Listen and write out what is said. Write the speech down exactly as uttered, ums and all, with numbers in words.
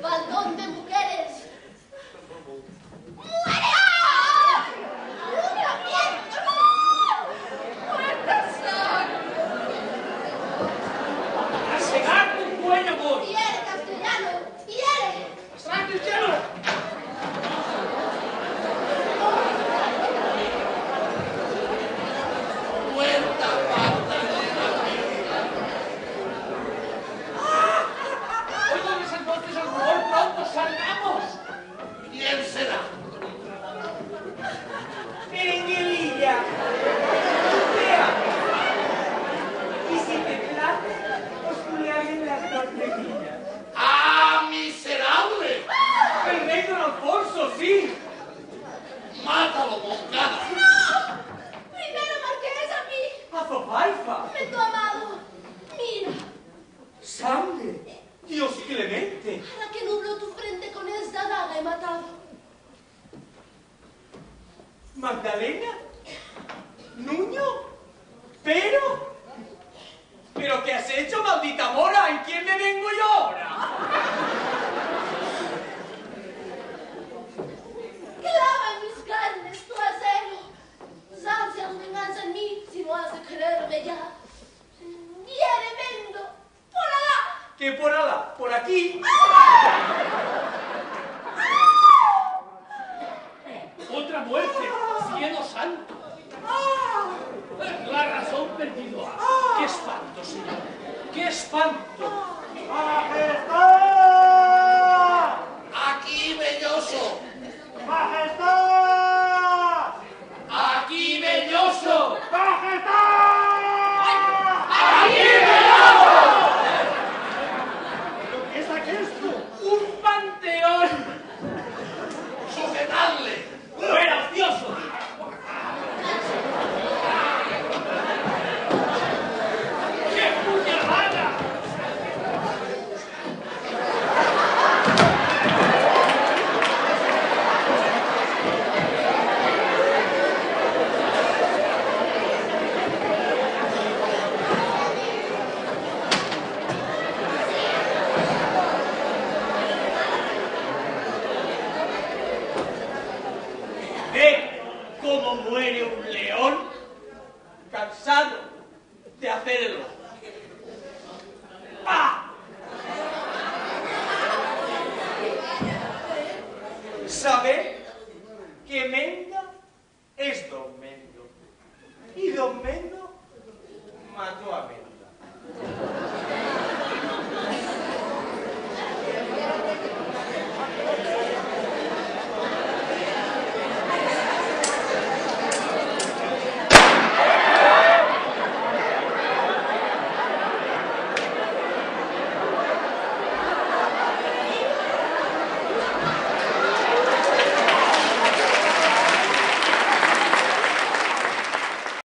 baldón de mujeres. ¡Muere! ¡Un lamento! ¡No! ¡Muertas son! ¡A cegar tu cuello, voy! ¡Hiere, castellano! ¡Hiere! ¡Atrás, cristiano! Cuenta parte de la vida. Oigan, entonces al rumor pronto salgamos. ¿Quién será? Merenguelilla. Vea. Y si te place, os culearé en las tortecillas. ¡Ah, miserable! El rey don Alfonso, sí. ¡Mátalo, mongada! ¡No! ¡Primero marqués a mí! Azofaifa. ¡Me tu amado! ¡Mira! Sangre. Dios clemente. A la que nubló tu frente con esta daga he matado. Magdalena. Nuño. Pero. ¿Pero qué has hecho, maldita mora? ¿En quién me vengo yo ahora? Clava en mis carnes tu acero. Sacias venganza en mí si no has de quererme ya. Viene, vendo. ¡Por allá! ¿Qué por Alá? ¿Por aquí? Otra muerte. Cielo santo. La razón perdido. ¡Qué espanto, señor! ¡Qué espanto! ¡Majestad! ¡Aquí, belloso! ¡Majestad! ¡Aquí, belloso! ¡Majestad! ¡Aquí, belloso! ¿Pero qué es aquesto? ¡Un panteón! ¡Sujetadle! ¡Fuera, ocioso! ¡Qué puñalada! Ve cómo muere un león cansado de hacerlo. ¡Ah! ¿Sabe?